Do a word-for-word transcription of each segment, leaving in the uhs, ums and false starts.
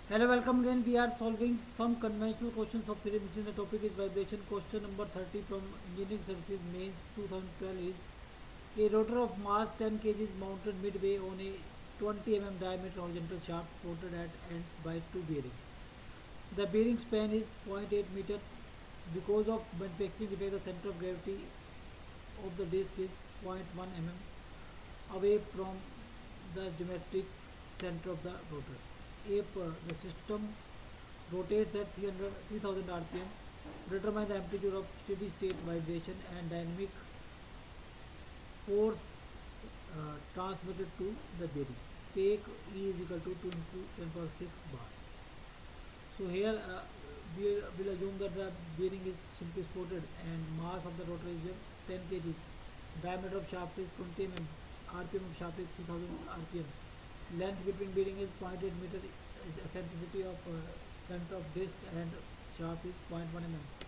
Hello, welcome again. We are solving some conventional questions of three machine. The topic is vibration. Question number thirty from Engineering Services Mains twenty twelve is a rotor of mass ten kilograms is mounted midway on a twenty millimeter diameter horizontal shaft supported at ends by two bearings. The bearing span is zero point eight meter. Because of manufacturing defect, the center of gravity of the disc is zero point one millimeter away from the geometric center of the rotor. If uh, the system rotates at three hundred, three thousand R P M, determine the amplitude of steady state vibration and dynamic force uh, transmitted to the bearing. Take E is equal to two into ten power six bar. So here uh, we will assume that the bearing is simply supported and mass of the rotor is ten kilograms. Diameter of shaft is twenty millimeters. R P M of shaft is three thousand R P M. Length between bearing is zero point eight meter. Eccentricity of uh, center of disc and shaft is zero point one millimeter.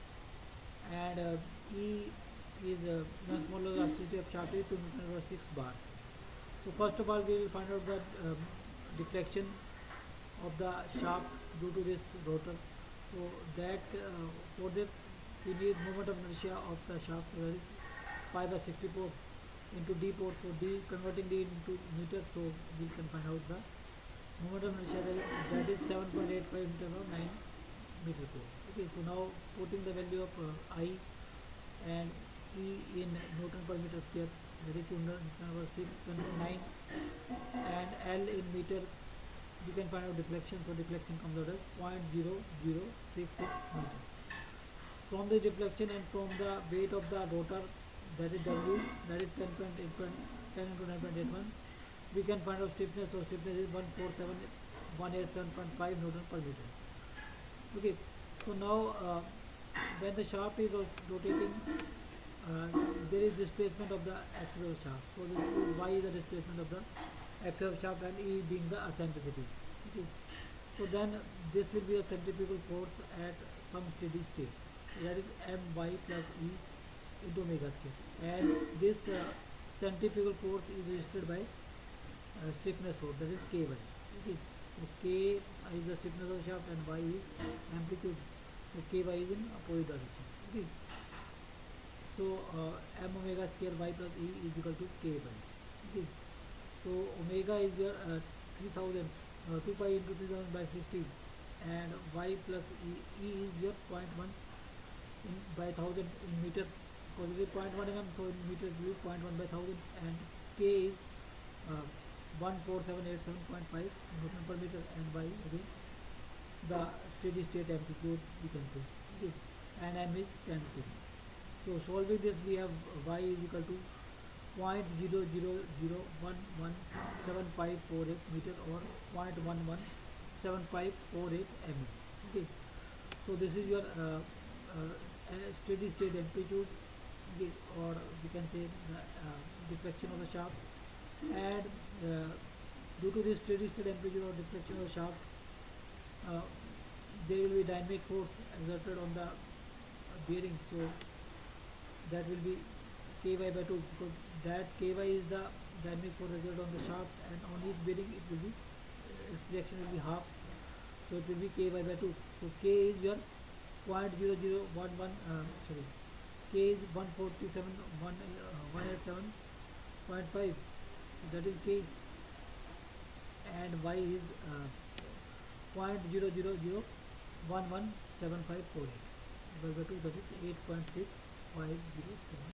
And uh, E is uh, non-smaller elasticity of shaft is two newton over six bar. So first of all, we will find out the um, deflection of the shaft due to this rotor. So that uh, for this we need moment of inertia of the shaft, that is pi by sixty-four into d port. So d, converting d into meter, so we can find out the moment of inertia, that is seven point eight five meter or nine meter cube. Okay, so now putting the value of uh, I and E in Newton per meter square, that is two hundred over six point nine, and L in meter, you can find out deflection. So deflection comes out as zero point zero zero six six meter. From the deflection and from the weight of the rotor, that is W, that is ten point eight, ten into nine point eight one, we can find out stiffness. So stiffness is one four seven one eight seven point five Newton per meter. Okay, so now uh, when the shaft is rotating, uh, there is displacement of the axis of the shaft. So this is Y is the displacement of the axis of the shaft and E being the eccentricity. Okay, so then this will be a centrifugal force at some steady state. That is My plus E into omega square, and this uh, centrifugal force is registered by uh, stiffness force, that is Ky. Okay, so K is the stiffness of the shaft and Y is amplitude. So Ky is in opposite direction. Okay, so uh, M omega square Y plus E is equal to Ky. Okay, so omega is your uh, three thousand, uh, two pi into three thousand by sixteen, and Y plus E, E is your zero point one in by thousand in meter, because it is zero point one mm, so in meter it will be zero point one by thousand, and K is uh, one four seven eight seven point five Newton per meter, and Y again the steady state amplitude we can say. Okay, and M is ten seconds. So solving this, we have Y is equal to zero point zero zero zero one one seven five four eight meter or zero point one one seven five four eight mm. Okay, so this is your uh, uh, steady state amplitude, okay, or we can say the uh, deflection of the shaft, and uh, due to this steady state amplitude or deflection of the shaft, uh, there will be dynamic force exerted on the bearing. So that will be Ky by two, because that Ky is the dynamic force exerted on the shaft, and on each bearing it will be uh, its reaction will be half, so it will be Ky by two. So K is your zero point zero zero one one, uh, sorry, K is one forty-seven one eight seven point five, so that is K, and Y is uh, zero point zero zero zero one one seven five four eight by two, that is eight point six five zero seven.